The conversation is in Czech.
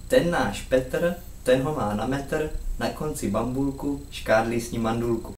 Ten náš Petr, ten ho má na metr, na konci bambulku, škádlí s ním mandulku.